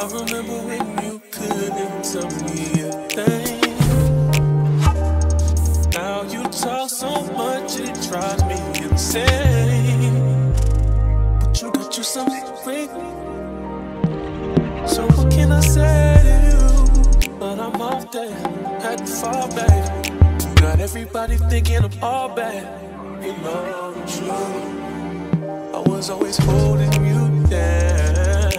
I remember when you couldn't tell me a thing. Now you talk so much it drives me insane. But you got you something great. So what can I say to you? But I'm off there, had to fall back. You got everybody thinking I'm all bad. You know the truth. I was always holding you down.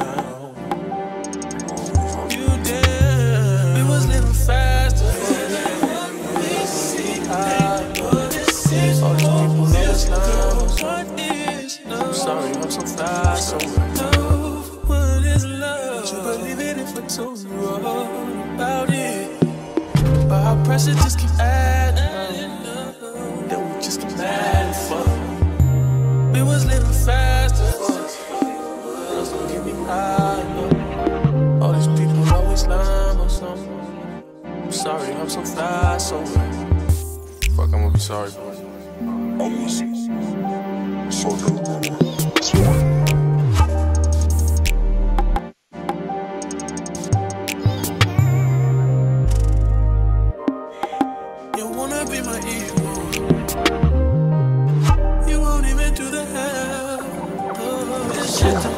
You down. We was living fast. We see all these people always love. I'm sorry, I'm so fast. What is love? But you believe it if I told you all about it. But our pressure just keep adding. Then we just keep adding fuck. We was living fast. Girls don't get me high. All these people always lying or something. I'm sorry, I'm so fast. So fuck, I'm gonna be sorry for it. You wanna be my evil. You won't even do the hell. Oh, this shit.